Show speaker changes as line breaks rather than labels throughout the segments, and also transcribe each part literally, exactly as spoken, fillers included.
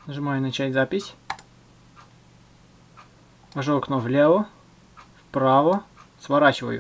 Нажимаю начать запись. Вожу окно влево, вправо, сворачиваю.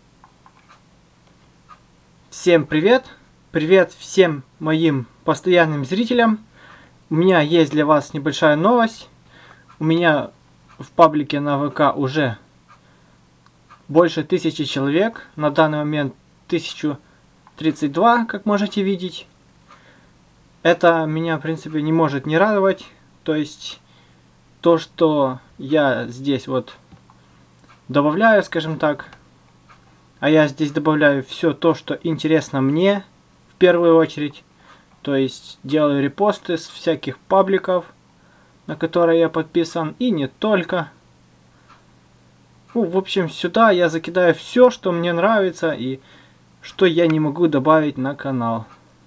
Всем привет! Привет всем моим постоянным зрителям. У меня есть для вас небольшая новость. У меня в паблике на ВК уже больше тысячи человек. На данный момент тысяча тридцать два, как можете видеть. Это меня, в принципе, не может не радовать. То есть, то, что я здесь вот добавляю, скажем так. А я здесь добавляю все то, что интересно мне, в первую очередь. То есть, делаю репосты с всяких пабликов, на которые я подписан, и не только. Ну, в общем, сюда я закидаю все, что мне нравится и что я не могу добавить на канал.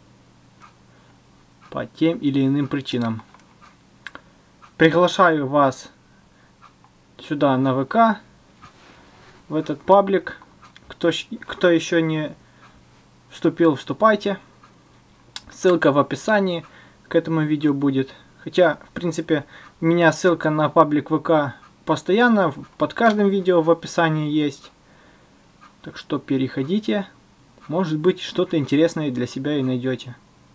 По тем или иным причинам. Приглашаю вас сюда на ВК, в этот паблик. Кто, кто еще не вступил, вступайте. Ссылка в описании к этому видео будет. Хотя, в принципе, у меня ссылка на паблик ВК постоянно под каждым видео в описании есть. Так что переходите. Может быть, что-то интересное для себя и найдете.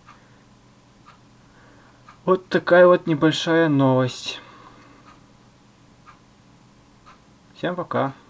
Вот такая вот небольшая новость. Всем пока.